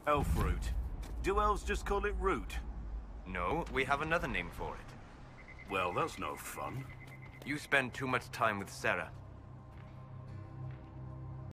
Elfroot. Do elves just call it root? No, we have another name for it. Well, that's no fun. You spend too much time with Sarah.